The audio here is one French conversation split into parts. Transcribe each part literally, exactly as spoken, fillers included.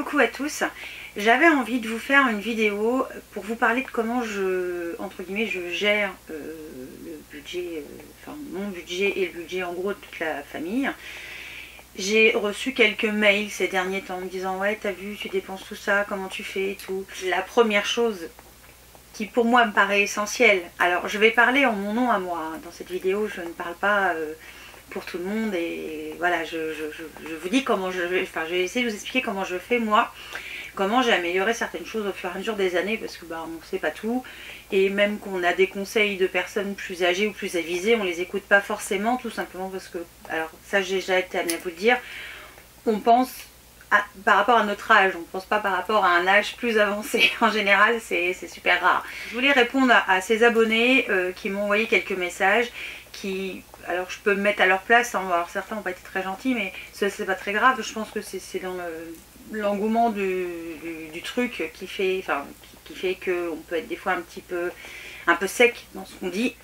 coucou à tous. J'avais envie de vous faire une vidéo pour vous parler de comment je, entre guillemets, je gère euh, le budget, euh, enfin mon budget et le budget en gros de toute la famille. J'ai reçu quelques mails ces derniers temps me disant ouais t'as vu tu dépenses tout ça, comment tu fais et tout. La première chose qui pour moi me paraît essentielle, alors je vais parler en mon nom à moi, hein. Dans cette vidéo je ne parle pas euh, pour tout le monde et voilà je, je, je, je vous dis comment je vais, enfin je vais essayer de vous expliquer comment je fais moi, comment j'ai amélioré certaines choses au fur et à mesure des années parce que bah on ne sait pas tout et même qu'on a des conseils de personnes plus âgées ou plus avisées, on les écoute pas forcément tout simplement parce que, alors ça j'ai déjà été amenée à vous le dire, on pense à, par rapport à notre âge, on ne pense pas par rapport à un âge plus avancé. En général, c'est super rare. Je voulais répondre à, à ces abonnés euh, qui m'ont envoyé quelques messages, qui, alors je peux me mettre à leur place, hein, alors certains n'ont pas été très gentils, mais c'est pas très grave, je pense que c'est dans l'engouement du, du, du truc qui fait, enfin, qui, qui fait qu'on peut être des fois un petit peu, un peu sec dans ce qu'on dit.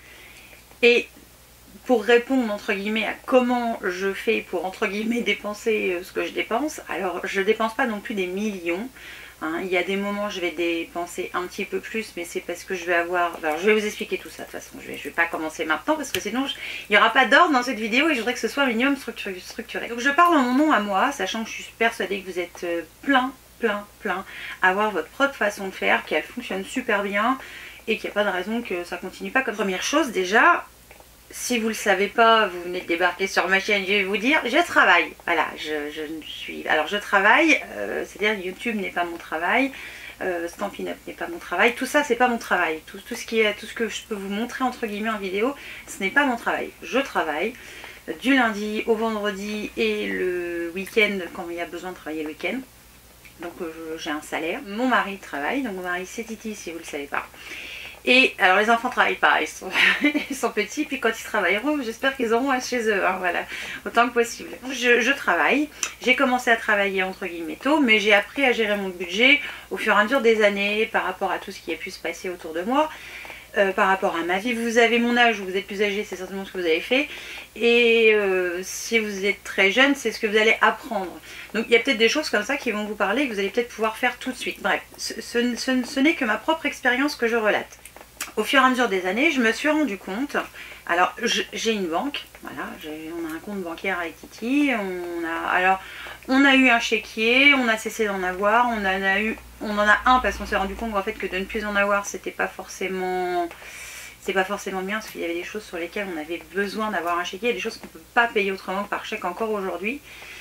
Et pour répondre entre guillemets à comment je fais pour entre guillemets dépenser ce que je dépense, alors je dépense pas non plus des millions, hein. Il y a des moments je vais dépenser un petit peu plus, mais c'est parce que je vais avoir, alors je vais vous expliquer tout ça de toute façon, je vais, je vais pas commencer maintenant parce que sinon je... il n'y aura pas d'ordre dans cette vidéo et je voudrais que ce soit un minimum structuré. Donc je parle en mon nom à moi, sachant que je suis persuadée que vous êtes plein, plein, plein à avoir votre propre façon de faire, qu'elle fonctionne super bien et qu'il n'y a pas de raison que ça continue pas comme première chose déjà. Si vous ne le savez pas, vous venez de débarquer sur ma chaîne, je vais vous dire, je travaille. Voilà, je, je ne suis... Alors je travaille, euh, c'est-à-dire YouTube n'est pas mon travail, euh, Stampin' Up n'est pas mon travail, tout ça c'est pas mon travail. Tout, tout, ce qui est, tout ce que je peux vous montrer entre guillemets en vidéo, ce n'est pas mon travail. Je travaille euh, du lundi au vendredi et le week-end quand il y a besoin de travailler le week-end. Donc euh, j'ai un salaire. Mon mari travaille, donc mon mari c'est Titi si vous ne le savez pas. Et alors les enfants travaillent pas, ils sont, ils sont petits, puis quand ils travailleront, j'espère qu'ils auront un chez eux, hein, voilà, autant que possible. Je, je travaille, j'ai commencé à travailler entre guillemets tôt, mais j'ai appris à gérer mon budget au fur et à mesure des années par rapport à tout ce qui a pu se passer autour de moi, euh, par rapport à ma vie. Vous avez mon âge ou vous êtes plus âgé, c'est certainement ce que vous avez fait, et euh, si vous êtes très jeune, c'est ce que vous allez apprendre. Donc il y a peut-être des choses comme ça qui vont vous parler et que vous allez peut-être pouvoir faire tout de suite. Bref, ce, ce, ce, ce n'est que ma propre expérience que je relate. Au fur et à mesure des années, je me suis rendu compte, alors j'ai une banque, voilà, on a un compte bancaire avec Titi, on a, alors, on a eu un chéquier, on a cessé d'en avoir, on en a eu, on en a un parce qu'on s'est rendu compte en fait que de ne plus en avoir, c'était pas forcément, c'est pas forcément bien parce qu'il y avait des choses sur lesquelles on avait besoin d'avoir un chéquier, des choses qu'on ne peut pas payer autrement que par chèque encore aujourd'hui.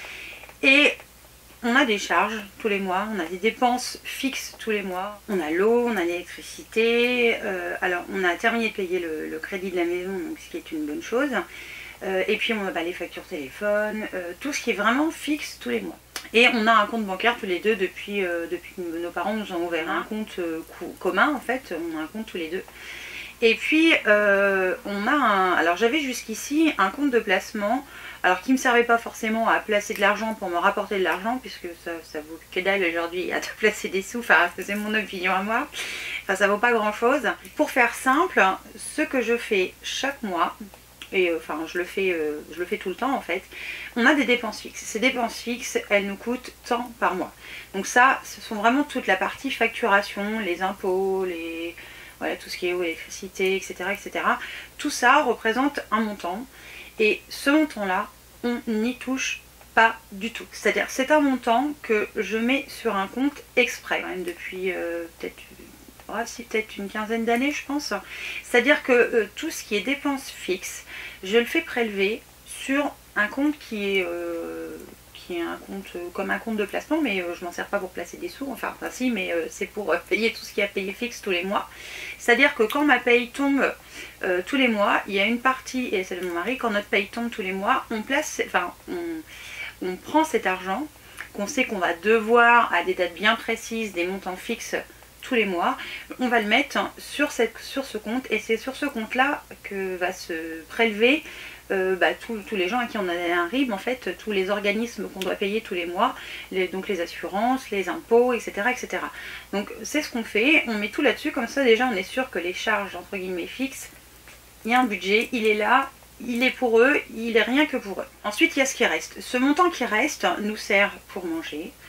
Et on a des charges tous les mois, on a des dépenses fixes tous les mois. On a l'eau, on a l'électricité. Euh, alors, on a terminé de payer le, le crédit de la maison, donc ce qui est une bonne chose. Euh, et puis, on a bah, les factures téléphone, euh, tout ce qui est vraiment fixe tous les mois. Et on a un compte bancaire tous les deux depuis, euh, depuis que nos parents nous ont ouvert un compte euh, commun, en fait. On a un compte tous les deux. Et puis, euh, on a un... Alors, j'avais jusqu'ici un compte de placement. Alors qui ne me servait pas forcément à placer de l'argent pour me rapporter de l'argent, puisque ça, ça vaut que dalle aujourd'hui à te placer des sous, enfin c'est mon opinion à moi, enfin ça vaut pas grand chose. Pour faire simple, ce que je fais chaque mois, et euh, enfin je le, fais, euh, je le fais tout le temps en fait, on a des dépenses fixes. Ces dépenses fixes, elles nous coûtent tant par mois. Donc ça, ce sont vraiment toute la partie facturation, les impôts, les... Voilà, tout ce qui est eau, électricité, et cetera, et cetera. Tout ça représente un montant. Et ce montant-là, on n'y touche pas du tout. C'est-à-dire, c'est un montant que je mets sur un compte exprès, quand même depuis euh, peut-être oh, si, peut-être une quinzaine d'années, je pense. C'est-à-dire que euh, tout ce qui est dépenses fixes, je le fais prélever sur un compte qui est... Euh, qui est un compte euh, comme un compte de placement, mais euh, je m'en sers pas pour placer des sous, enfin, enfin si, mais euh, c'est pour euh, payer tout ce qui a payé fixe tous les mois. C'est-à-dire que quand ma paye tombe euh, tous les mois, il y a une partie, et celle de mon mari, quand notre paye tombe tous les mois, on place, enfin, on, on prend cet argent qu'on sait qu'on va devoir à des dates bien précises, des montants fixes tous les mois, on va le mettre sur, cette, sur ce compte, et c'est sur ce compte-là que va se prélever Euh, bah, tous, tous les gens à qui on a un R I B, en fait, tous les organismes qu'on doit payer tous les mois, les, donc les assurances, les impôts, et cetera et cetera. Donc c'est ce qu'on fait, on met tout là-dessus, comme ça déjà on est sûr que les charges entre guillemets fixes, il y a un budget, il est là, il est pour eux, il est rien que pour eux. Ensuite il y a ce qui reste. Ce montant qui reste nous sert pour manger,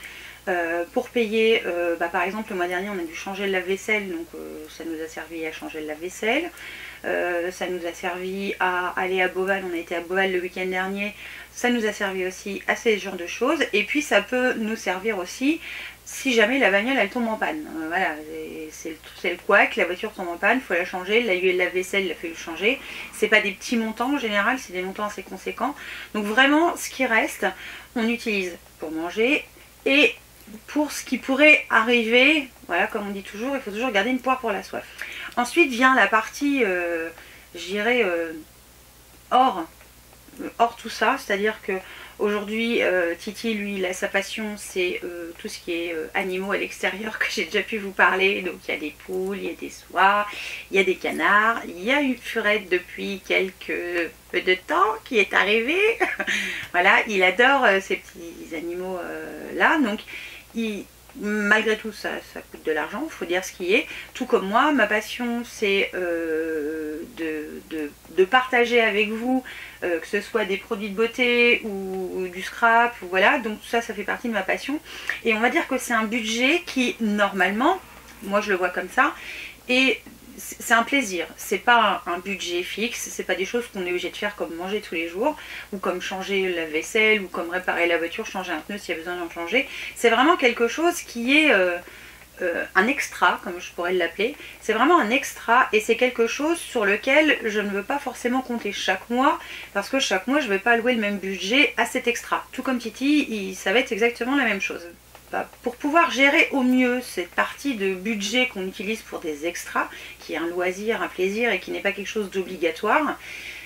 Euh, pour payer, euh, bah, par exemple le mois dernier on a dû changer le lave-vaisselle, donc euh, ça nous a servi à changer le lave-vaisselle. Euh, ça nous a servi à aller à Beauval, on a été à Beauval le week-end dernier, ça nous a servi aussi à ce genre de choses. Et puis ça peut nous servir aussi si jamais la bagnole elle tombe en panne. Euh, voilà, c'est le, le couac, la voiture tombe en panne, il faut la changer, la lave-vaisselle il a fallu le changer. C'est pas des petits montants en général, c'est des montants assez conséquents. Donc vraiment ce qui reste, on utilise pour manger et pour ce qui pourrait arriver, voilà, comme on dit toujours, il faut toujours garder une poire pour la soif. Ensuite vient la partie, euh, je dirais, euh, hors, hors tout ça, c'est-à-dire que aujourd'hui, euh, Titi, lui, là, sa passion, c'est euh, tout ce qui est euh, animaux à l'extérieur, que j'ai déjà pu vous parler. Donc il y a des poules, il y a des soies, il y a des canards, il y a une furette depuis quelques peu de temps qui est arrivée. Voilà, il adore euh, ces petits animaux euh, là, donc il, malgré tout ça, ça coûte de l'argent, il faut dire ce qui est. Tout comme moi, ma passion c'est euh, de, de, de partager avec vous, euh, que ce soit des produits de beauté ou, ou du scrap, ou voilà, donc tout ça, ça fait partie de ma passion. Et on va dire que c'est un budget qui, normalement, moi je le vois comme ça, et c'est un plaisir, c'est pas un budget fixe, c'est pas des choses qu'on est obligé de faire comme manger tous les jours, ou comme changer la vaisselle, ou comme réparer la voiture, changer un pneu s'il y a besoin d'en changer. C'est vraiment quelque chose qui est euh, euh, un extra, comme je pourrais l'appeler. C'est vraiment un extra, et c'est quelque chose sur lequel je ne veux pas forcément compter chaque mois, parce que chaque mois je ne vais pas allouer le même budget à cet extra. Tout comme Titi, il, ça va être exactement la même chose. Pour pouvoir gérer au mieux cette partie de budget qu'on utilise pour des extras, qui est un loisir, un plaisir et qui n'est pas quelque chose d'obligatoire,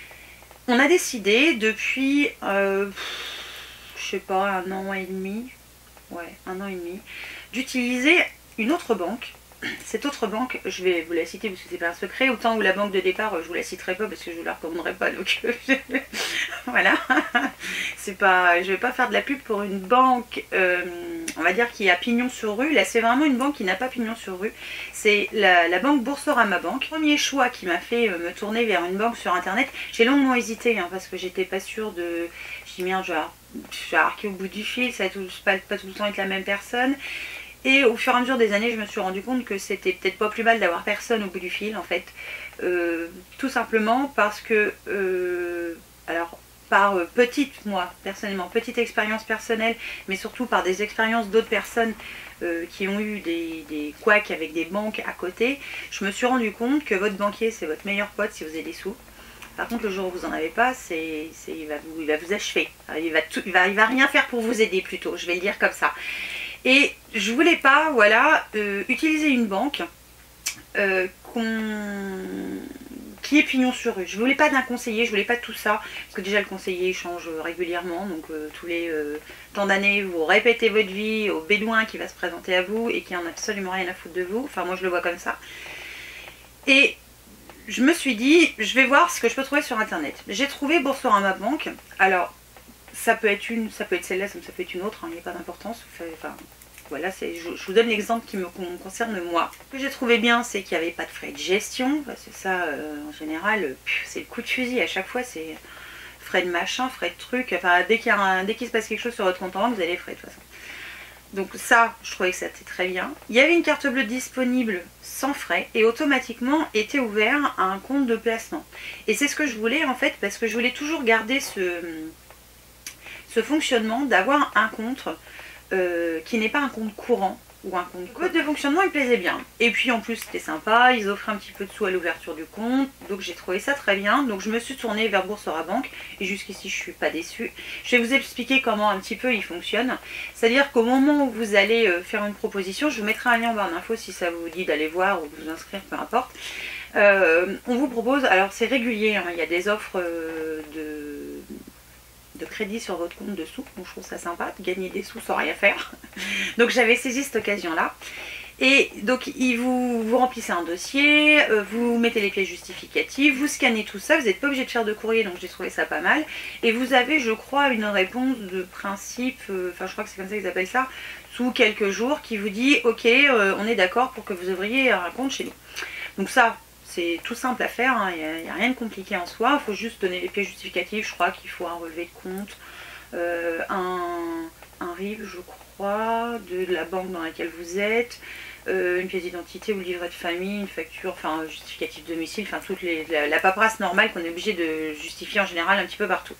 on a décidé depuis, euh, je sais pas, un an et demi, ouais, un an et demi, d'utiliser une autre banque. Cette autre banque, je vais vous la citer parce que c'est pas un secret, autant où la banque de départ, je vous la citerai pas parce que je vous la recommanderai pas, donc voilà, c'est pas, je vais pas faire de la pub pour une banque, euh, on va dire qui a pignon sur rue. Là c'est vraiment une banque qui n'a pas pignon sur rue, c'est la, la banque Boursorama Banque. Premier choix qui m'a fait me tourner vers une banque sur internet, j'ai longuement hésité hein, parce que j'étais pas sûre de, je dis merde, je vais arquer au bout du fil, ça va tout, pas, pas tout le temps être la même personne. Et au fur et à mesure des années, je me suis rendu compte que c'était peut-être pas plus mal d'avoir personne au bout du fil, en fait. Euh, tout simplement parce que, euh, alors, par euh, petite, moi, personnellement, petite expérience personnelle, mais surtout par des expériences d'autres personnes euh, qui ont eu des, des couacs avec des banques à côté, je me suis rendu compte que votre banquier, c'est votre meilleur pote si vous avez des sous. Par contre, le jour où vous n'en avez pas, c'est, c'est, il, va vous, il va vous achever. Il va, tout, il, va, il va rien faire pour vous aider, plutôt, je vais le dire comme ça. Et je voulais pas, voilà, euh, utiliser une banque euh, qu'on... qui est pignon sur rue. Je voulais pas d'un conseiller, je voulais pas tout ça, parce que déjà le conseiller change régulièrement, donc euh, tous les euh, temps d'années, vous répétez votre vie au bédouin qui va se présenter à vous et qui en a absolument rien à foutre de vous. Enfin moi je le vois comme ça. Et je me suis dit, je vais voir ce que je peux trouver sur internet. J'ai trouvé Boursorama Banque. Alors ça peut être une, ça peut être celle-là, ça peut être une autre, hein, il n'y a pas d'importance. Enfin, voilà, je, je vous donne l'exemple qui me concerne moi. Ce que j'ai trouvé bien, c'est qu'il n'y avait pas de frais de gestion, parce que ça, euh, en général, c'est le coup de fusil. À chaque fois, c'est frais de machin, frais de truc. Enfin, dès qu'il dès qu'il se passe quelque chose sur votre compte en banque, vous avez les frais de toute façon. Donc ça, je trouvais que ça était très bien. Il y avait une carte bleue disponible sans frais et automatiquement était ouvert à un compte de placement. Et c'est ce que je voulais en fait, parce que je voulais toujours garder ce... ce fonctionnement d'avoir un compte euh, qui n'est pas un compte courant ou un compte. Le mode de fonctionnement il plaisait bien. Et puis en plus c'était sympa, ils offraient un petit peu de sous à l'ouverture du compte, donc j'ai trouvé ça très bien. Donc je me suis tournée vers Boursorama Banque et jusqu'ici je suis pas déçue. Je vais vous expliquer comment un petit peu il fonctionne. C'est-à-dire qu'au moment où vous allez faire une proposition, je vous mettrai un lien en barre d'infos si ça vous dit d'aller voir ou vous inscrire, peu importe. Euh, on vous propose, alors c'est régulier, hein, il y a des offres euh, de... de crédit sur votre compte dessous, donc je trouve ça sympa de gagner des sous sans rien faire. Donc j'avais saisi cette occasion là et donc il vous, vous remplissez un dossier, euh, vous mettez les pièces justificatives, vous scannez tout ça, vous n'êtes pas obligé de faire de courrier, donc j'ai trouvé ça pas mal, et vous avez je crois une réponse de principe, euh, enfin je crois que c'est comme ça qu'ils appellent ça, sous quelques jours qui vous dit ok euh, on est d'accord pour que vous ouvriez un compte chez nous. Donc ça c'est tout simple à faire, il hein, n'y a, a rien de compliqué en soi, il faut juste donner les pièces justificatives, je crois qu'il faut un relevé de compte, euh, un, un R I B, je crois, de la banque dans laquelle vous êtes, euh, une pièce d'identité ou livret de famille, une facture, enfin un justificatif de domicile, enfin toute les, la, la paperasse normale qu'on est obligé de justifier en général un petit peu partout.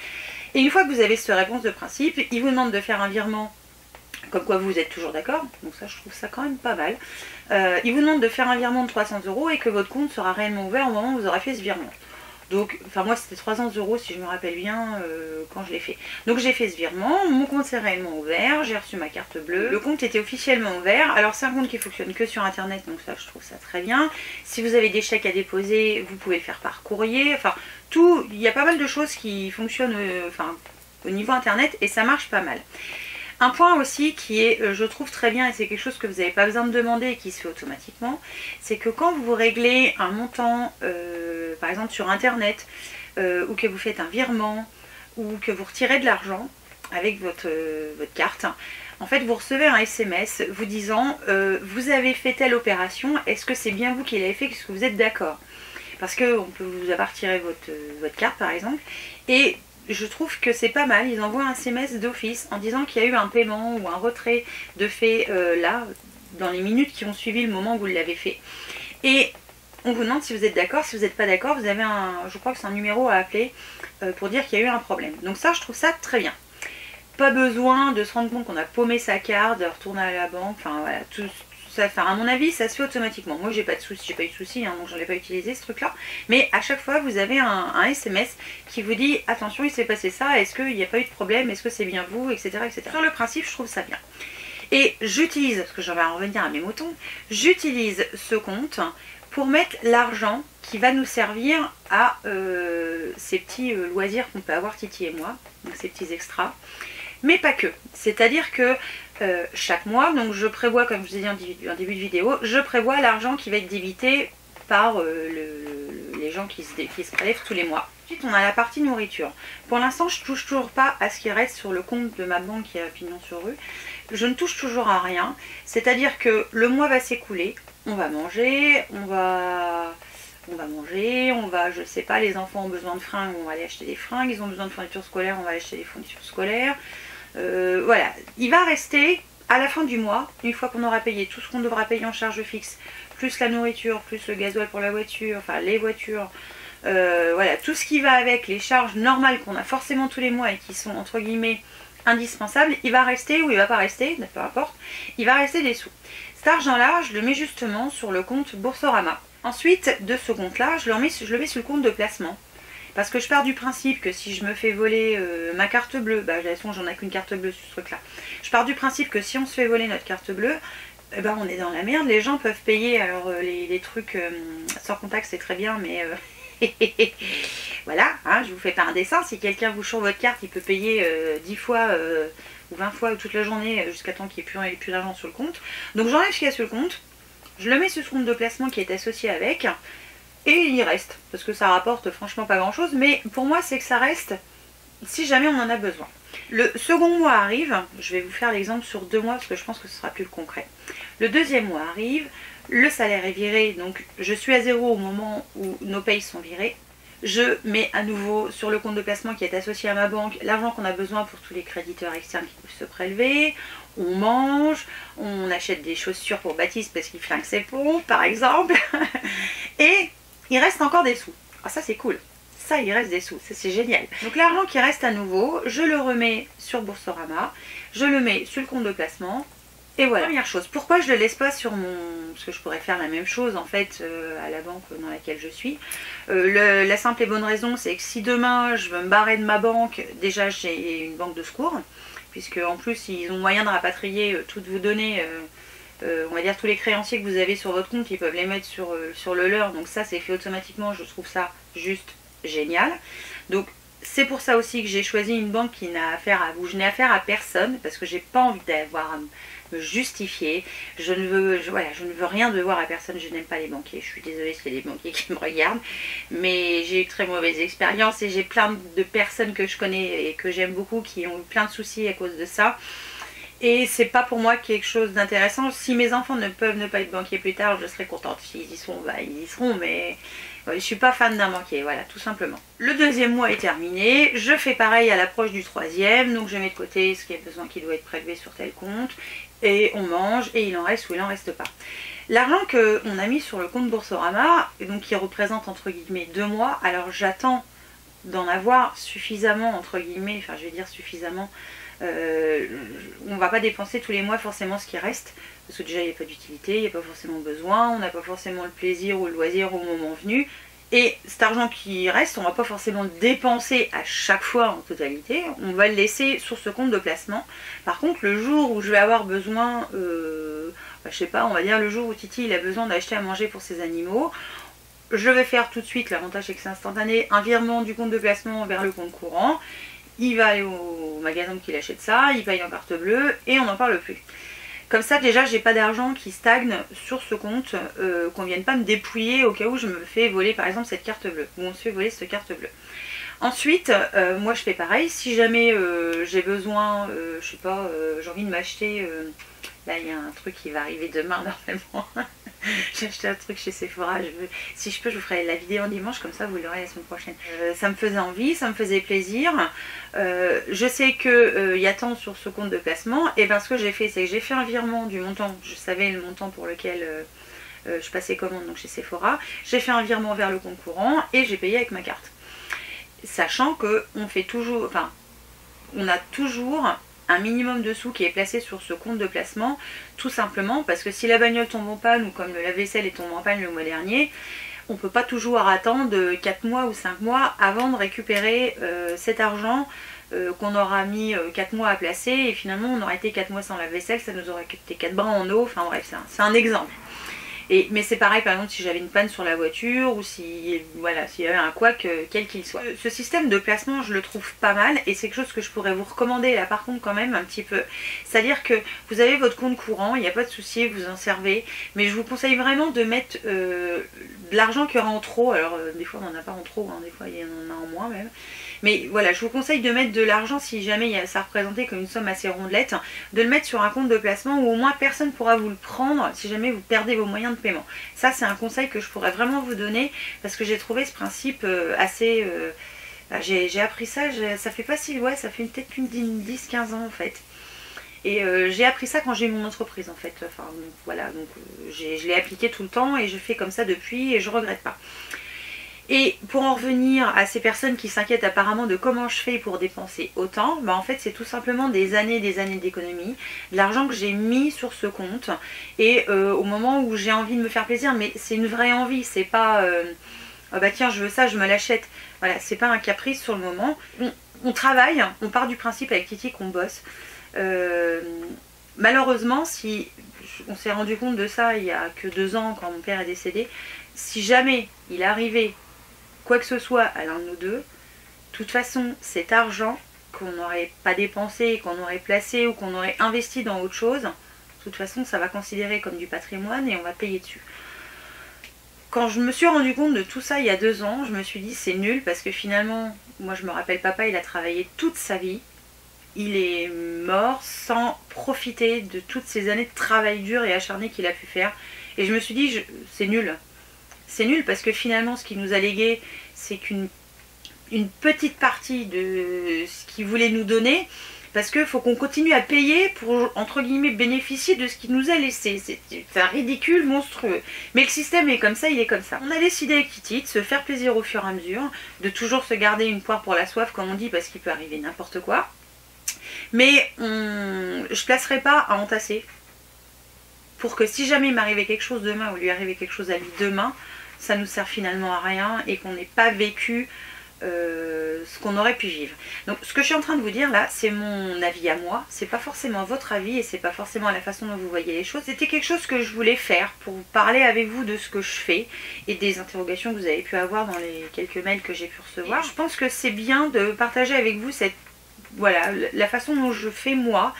Et une fois que vous avez cette réponse de principe, il vous demande de faire un virement, comme quoi vous êtes toujours d'accord, donc ça je trouve ça quand même pas mal. Euh, il vous demande de faire un virement de trois cents euros et que votre compte sera réellement ouvert au moment où vous aurez fait ce virement. Donc, enfin moi c'était trois cents euros si je me rappelle bien euh, quand je l'ai fait. Donc j'ai fait ce virement, mon compte s'est réellement ouvert, j'ai reçu ma carte bleue, le compte était officiellement ouvert. Alors c'est un compte qui fonctionne que sur internet, donc ça je trouve ça très bien. Si vous avez des chèques à déposer, vous pouvez le faire par courrier, enfin tout, il y a pas mal de choses qui fonctionnent euh, enfin, au niveau internet et ça marche pas mal. Un point aussi qui est, euh, je trouve très bien, et c'est quelque chose que vous n'avez pas besoin de demander et qui se fait automatiquement, c'est que quand vous réglez un montant, euh, par exemple sur internet, euh, ou que vous faites un virement, ou que vous retirez de l'argent avec votre, euh, votre carte, en fait vous recevez un S M S vous disant euh, vous avez fait telle opération, est-ce que c'est bien vous qui l'avez fait, est-ce que vous êtes d'accord? Parce qu'on peut vous avoir retiré votre, votre carte par exemple, et je trouve que c'est pas mal, ils envoient un S M S d'office en disant qu'il y a eu un paiement ou un retrait de fait euh, là, dans les minutes qui ont suivi le moment où vous l'avez fait. Et on vous demande si vous êtes d'accord, si vous n'êtes pas d'accord, vous avez un, je crois que c'est un numéro à appeler euh, pour dire qu'il y a eu un problème. Donc ça, je trouve ça très bien. Pas besoin de se rendre compte qu'on a paumé sa carte, de retourner à la banque, enfin voilà, tout ça. Enfin, à mon avis, ça se fait automatiquement. Moi, j'ai pas de soucis, j'ai pas eu de soucis, hein, donc j'en ai pas utilisé ce truc-là. Mais à chaque fois, vous avez un, un S M S qui vous dit attention, il s'est passé ça, est-ce qu'il n'y a pas eu de problème, est-ce que c'est bien vous, et cetera, et cetera. Sur le principe, je trouve ça bien. Et j'utilise, parce que j'en vais en revenir à mes moutons, j'utilise ce compte pour mettre l'argent qui va nous servir à euh, ces petits euh, loisirs qu'on peut avoir Titi et moi, donc ces petits extras. Mais pas que. C'est-à-dire que euh, chaque mois, donc je prévois, comme je vous ai dit en, en début de vidéo, je prévois l'argent qui va être débité par euh, le, le, les gens qui se, qui se prélèvent tous les mois. Ensuite, on a la partie nourriture. Pour l'instant, je ne touche toujours pas à ce qui reste sur le compte de ma banque qui est à Pignon sur Rue. Je ne touche toujours à rien. C'est-à-dire que le mois va s'écouler, on va manger, on va... On va manger, on va, je sais pas, les enfants ont besoin de fringues, on va aller acheter des fringues, ils ont besoin de fournitures scolaires, on va aller acheter des fournitures scolaires. Euh, voilà, il va rester à la fin du mois, une fois qu'on aura payé tout ce qu'on devra payer en charge fixe, plus la nourriture, plus le gasoil pour la voiture, enfin les voitures, euh, voilà, tout ce qui va avec, les charges normales qu'on a forcément tous les mois et qui sont entre guillemets indispensables, il va rester ou il va pas rester, peu importe, il va rester des sous. Cet argent-là, je le mets justement sur le compte Boursorama. Ensuite, de ce compte-là, je, je le mets sur le compte de placement. Parce que je pars du principe que si je me fais voler euh, ma carte bleue, bah de toute façon j'en ai qu'une carte bleue sur ce truc-là. Je pars du principe que si on se fait voler notre carte bleue, eh ben, on est dans la merde. Les gens peuvent payer, alors euh, les, les trucs euh, sans contact c'est très bien, mais... Euh, voilà, hein, je vous fais pas un dessin. Si quelqu'un vous choure votre carte, il peut payer euh, dix fois euh, ou vingt fois toute la journée jusqu'à temps qu'il n'y ait plus, plus d'argent sur le compte. Donc j'enlève ce qu'il y a sur le compte. Je le mets sur ce compte de placement qui est associé avec, et il y reste, parce que ça rapporte franchement pas grand chose, mais pour moi c'est que ça reste si jamais on en a besoin. Le second mois arrive, je vais vous faire l'exemple sur deux mois parce que je pense que ce sera plus concret. Le deuxième mois arrive, le salaire est viré, donc je suis à zéro au moment où nos payes sont virées. Je mets à nouveau sur le compte de placement qui est associé à ma banque l'argent qu'on a besoin pour tous les créditeurs externes qui peuvent se prélever. On mange, on achète des chaussures pour Baptiste parce qu'il flingue ses pompes par exemple. Et il reste encore des sous. Ah ça c'est cool, ça il reste des sous, ça c'est génial. Donc l'argent qui reste à nouveau, je le remets sur Boursorama, je le mets sur le compte de placement. Et voilà, première chose, pourquoi je ne le laisse pas sur mon... Parce que je pourrais faire la même chose en fait euh, à la banque dans laquelle je suis. Euh, le, la simple et bonne raison, c'est que si demain je veux me barrer de ma banque, déjà j'ai une banque de secours, puisque en plus ils ont moyen de rapatrier euh, toutes vos données, euh, euh, on va dire tous les créanciers que vous avez sur votre compte, ils peuvent les mettre sur, euh, sur le leur, donc ça c'est fait automatiquement, je trouve ça juste génial. Donc c'est pour ça aussi que j'ai choisi une banque qui n'a affaire à vous, je n'ai affaire à personne, parce que j'ai pas envie d'avoir à me justifier, je ne veux je, voilà, je ne veux rien devoir à personne, je n'aime pas les banquiers, je suis désolée s'il y a des banquiers qui me regardent, mais j'ai eu très mauvaise expérience et j'ai plein de personnes que je connais et que j'aime beaucoup qui ont eu plein de soucis à cause de ça. Et c'est pas pour moi quelque chose d'intéressant. Si mes enfants ne peuvent ne pas être banquiers plus tard, je serai contente. S'ils y seront, bah ils y seront, mais ouais, je suis pas fan d'un banquier, voilà, tout simplement. Le deuxième mois est terminé, je fais pareil à l'approche du troisième, donc je mets de côté ce qui a besoin qui doit être prélevé sur tel compte, et on mange, et il en reste ou il en reste pas. L'argent qu'on a mis sur le compte Boursorama, donc qui représente entre guillemets deux mois, alors j'attends d'en avoir suffisamment, entre guillemets, enfin je vais dire suffisamment, euh, on va pas dépenser tous les mois forcément ce qui reste, parce que déjà il n'y a pas d'utilité, il n'y a pas forcément besoin, on n'a pas forcément le plaisir ou le loisir au moment venu, et cet argent qui reste, on va pas forcément le dépenser à chaque fois en totalité, on va le laisser sur ce compte de placement. Par contre, le jour où je vais avoir besoin, euh, bah, je sais pas, on va dire le jour où Titi il a besoin d'acheter à manger pour ses animaux, je vais faire tout de suite, l'avantage c'est que c'est instantané, un virement du compte de placement vers le compte courant. Il va aller au magasin qu'il achète ça, il paye en carte bleue et on n'en parle plus. Comme ça déjà j'ai pas d'argent qui stagne sur ce compte, euh, qu'on vienne pas me dépouiller au cas où je me fais voler par exemple cette carte bleue, ou on se fait voler cette carte bleue. Ensuite, euh, moi je fais pareil, si jamais euh, j'ai besoin, euh, je sais pas, euh, j'ai envie de m'acheter, euh, là il y a un truc qui va arriver demain normalement. J'ai acheté un truc chez Sephora, je veux... si je peux je vous ferai la vidéo en dimanche, comme ça vous l'aurez la semaine prochaine. Euh, ça me faisait envie, ça me faisait plaisir. Euh, je sais qu'il euh, y a tant sur ce compte de placement, et bien ce que j'ai fait c'est que j'ai fait un virement du montant, je savais le montant pour lequel euh, euh, je passais commande donc chez Sephora, j'ai fait un virement vers le compte courant et j'ai payé avec ma carte. Sachant que on fait toujours, enfin on a toujours un minimum de sous qui est placé sur ce compte de placement, tout simplement parce que si la bagnole tombe en panne ou comme le lave-vaisselle est tombé en panne le mois dernier, on ne peut pas toujours attendre quatre mois ou cinq mois avant de récupérer euh, cet argent euh, qu'on aura mis euh, quatre mois à placer, et finalement on aurait été quatre mois sans lave-vaisselle, ça nous aurait coûté quatre bras en eau, enfin bref, c'est un, un exemple. Et, mais c'est pareil par exemple si j'avais une panne sur la voiture ou si voilà, s'il y avait un couac quel qu'il soit. Ce système de placement je le trouve pas mal et c'est quelque chose que je pourrais vous recommander là par contre quand même un petit peu. C'est à dire que vous avez votre compte courant, il n'y a pas de souci, vous en servez, mais je vous conseille vraiment de mettre euh, de l'argent qu'il y aura en trop. Alors euh, des fois on n'en a pas en trop, hein, des fois il y en a en moins même. Mais voilà, je vous conseille de mettre de l'argent si jamais il y a, ça représentait comme une somme assez rondelette, de le mettre sur un compte de placement où au moins personne ne pourra vous le prendre si jamais vous perdez vos moyens de paiement. Ça c'est un conseil que je pourrais vraiment vous donner parce que j'ai trouvé ce principe euh, assez... Euh, j'ai appris ça, ça fait pas si... Ouais, ça fait peut-être une dix quinze ans en fait. Et euh, j'ai appris ça quand j'ai eu mon entreprise en fait. Enfin donc, voilà, donc euh, je l'ai appliqué tout le temps et je fais comme ça depuis et je regrette pas. Et pour en revenir à ces personnes qui s'inquiètent apparemment de comment je fais pour dépenser autant, bah en fait c'est tout simplement des années et des années d'économie, de l'argent que j'ai mis sur ce compte, et euh, au moment où j'ai envie de me faire plaisir, mais c'est une vraie envie, c'est pas euh, ah bah tiens je veux ça, je me l'achète, voilà, c'est pas un caprice sur le moment. On, on travaille, on part du principe avec Titi qu'on bosse. Euh, malheureusement, si on s'est rendu compte de ça il y a que deux ans quand mon père est décédé, si jamais il arrivait quoi que ce soit à l'un de nous deux, de toute façon cet argent qu'on n'aurait pas dépensé, qu'on aurait placé ou qu'on aurait investi dans autre chose, de toute façon ça va considérer comme du patrimoine et on va payer dessus. Quand je me suis rendu compte de tout ça il y a deux ans, je me suis dit c'est nul parce que finalement, moi je me rappelle papa il a travaillé toute sa vie, il est mort sans profiter de toutes ces années de travail dur et acharné qu'il a pu faire, et je me suis dit c'est nul. C'est nul parce que finalement ce qu'il nous a légué c'est qu'une une petite partie de ce qu'il voulait nous donner, parce qu'il faut qu'on continue à payer pour entre guillemets bénéficier de ce qu'il nous a laissé. C'est un ridicule monstrueux. Mais le système est comme ça, il est comme ça. On a décidé avec Titi de se faire plaisir au fur et à mesure, de toujours se garder une poire pour la soif comme on dit parce qu'il peut arriver n'importe quoi. Mais on... je ne placerai pas à entasser pour que si jamais il m'arrivait quelque chose demain ou lui arrivait quelque chose à lui demain, ça nous sert finalement à rien et qu'on n'ait pas vécu euh, ce qu'on aurait pu vivre. Donc ce que je suis en train de vous dire là, c'est mon avis à moi, c'est pas forcément votre avis et c'est pas forcément la façon dont vous voyez les choses. C'était quelque chose que je voulais faire pour parler avec vous de ce que je fais et des interrogations que vous avez pu avoir dans les quelques mails que j'ai pu recevoir. Et je pense que c'est bien de partager avec vous cette, voilà, la façon dont je fais moi,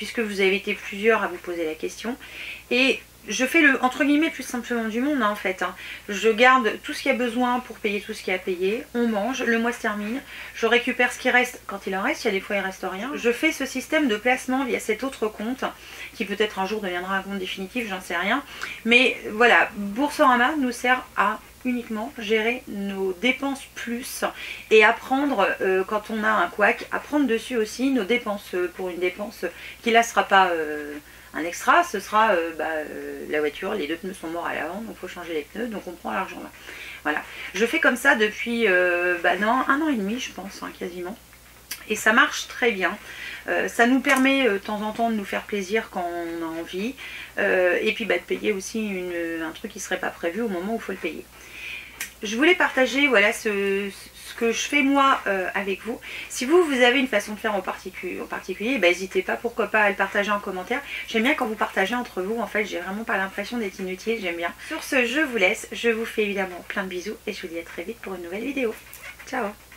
puisque vous avez été plusieurs à vous poser la question. Et je fais le entre guillemets plus simplement du monde hein, en fait. Hein. Je garde tout ce qu'il y a besoin pour payer tout ce qu'il y a à payer. On mange, le mois se termine. Je récupère ce qui reste quand il en reste. Il y a des fois il reste rien. Je fais ce système de placement via cet autre compte qui peut-être un jour deviendra un compte définitif, j'en sais rien. Mais voilà, Boursorama nous sert à uniquement gérer nos dépenses plus et apprendre euh, quand on a un couac, à prendre dessus aussi nos dépenses pour une dépense qui là sera pas euh, un extra, ce sera euh, bah, euh, la voiture, les deux pneus sont morts à l'avant, donc il faut changer les pneus, donc on prend l'argent là. Voilà, je fais comme ça depuis euh, bah non, un an et demi je pense, hein, quasiment. Et ça marche très bien. Euh, ça nous permet euh, de temps en temps de nous faire plaisir quand on a envie. Euh, et puis bah, de payer aussi une, un truc qui ne serait pas prévu au moment où il faut le payer. Je voulais partager voilà, ce, ce que je fais moi euh, avec vous. Si vous, vous avez une façon de faire en particulier, en particulier bah, n'hésitez pas, pourquoi pas, à le partager en commentaire. J'aime bien quand vous partagez entre vous. En fait, j'ai vraiment pas l'impression d'être inutile. J'aime bien. Sur ce, je vous laisse. Je vous fais évidemment plein de bisous. Et je vous dis à très vite pour une nouvelle vidéo. Ciao!